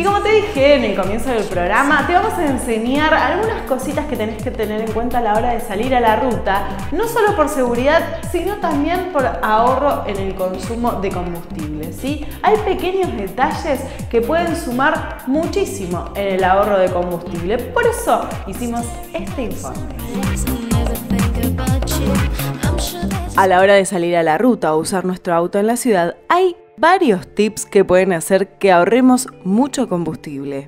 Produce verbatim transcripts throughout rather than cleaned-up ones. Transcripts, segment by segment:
Y como te dije en el comienzo del programa, te vamos a enseñar algunas cositas que tenés que tener en cuenta a la hora de salir a la ruta, no solo por seguridad, sino también por ahorro en el consumo de combustible, ¿sí? Hay pequeños detalles que pueden sumar muchísimo en el ahorro de combustible, por eso hicimos este informe. A la hora de salir a la ruta o usar nuestro auto en la ciudad, hay varios tips que pueden hacer que ahorremos mucho combustible.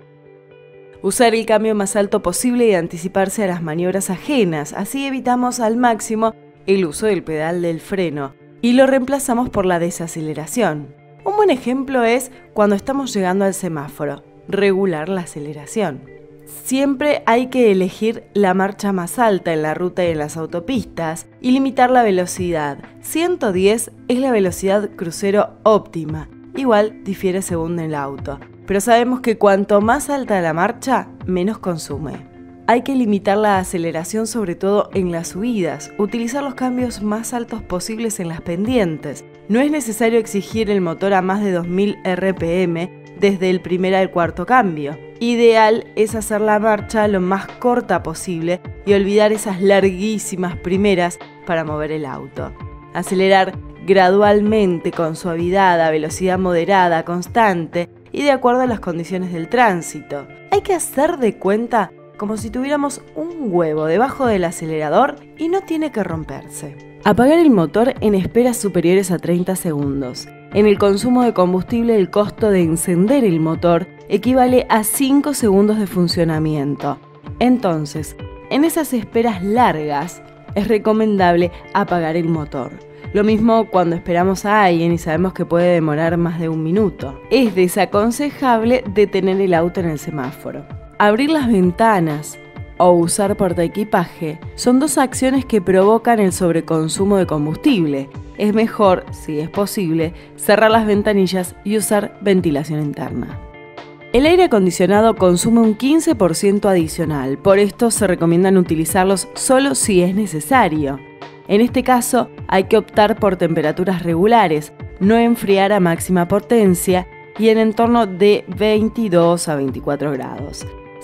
Usar el cambio más alto posible y anticiparse a las maniobras ajenas, así evitamos al máximo el uso del pedal del freno y lo reemplazamos por la desaceleración. Un buen ejemplo es cuando estamos llegando al semáforo, regular la aceleración. Siempre hay que elegir la marcha más alta en la ruta y en las autopistas y limitar la velocidad. ciento diez es la velocidad crucero óptima, igual difiere según el auto, pero sabemos que cuanto más alta la marcha, menos consume. Hay que limitar la aceleración sobre todo en las subidas, utilizar los cambios más altos posibles en las pendientes. No es necesario exigir el motor a más de dos mil R P M desde el primer al cuarto cambio. Ideal es hacer la marcha lo más corta posible y olvidar esas larguísimas primeras para mover el auto. Acelerar gradualmente con suavidad a velocidad moderada, constante y de acuerdo a las condiciones del tránsito. Hay que hacer de cuenta como si tuviéramos un huevo debajo del acelerador y no tiene que romperse. Apagar el motor en esperas superiores a treinta segundos. En el consumo de combustible, el costo de encender el motor equivale a cinco segundos de funcionamiento. Entonces, en esas esperas largas, es recomendable apagar el motor. Lo mismo cuando esperamos a alguien y sabemos que puede demorar más de un minuto. Es desaconsejable detener el auto en el semáforo. Abrir las ventanas o usar portaequipaje son dos acciones que provocan el sobreconsumo de combustible. Es mejor, si es posible, cerrar las ventanillas y usar ventilación interna. El aire acondicionado consume un quince por ciento adicional, por esto se recomiendan utilizarlos solo si es necesario. En este caso, hay que optar por temperaturas regulares, no enfriar a máxima potencia y en entorno de veintidós a veinticuatro grados.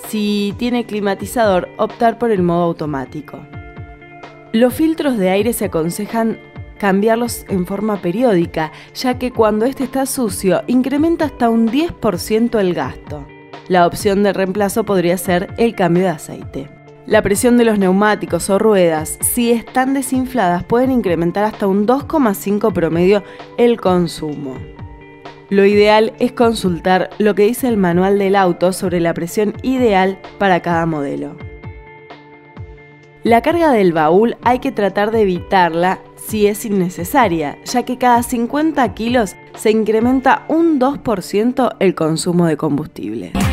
Si tiene climatizador, optar por el modo automático. Los filtros de aire se aconsejan cambiarlos en forma periódica, ya que cuando este está sucio, incrementa hasta un diez por ciento el gasto. La opción de reemplazo podría ser el cambio de aceite. La presión de los neumáticos o ruedas, si están desinfladas, pueden incrementar hasta un dos coma cinco promedio el consumo. Lo ideal es consultar lo que dice el manual del auto sobre la presión ideal para cada modelo. La carga del baúl hay que tratar de evitarla si es innecesaria, ya que cada cincuenta kilos se incrementa un dos por ciento el consumo de combustible.